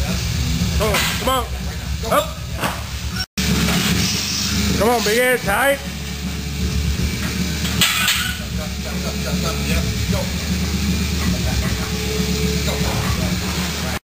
Oh, come on. Up. Come on, big head, tight. Yep. Go.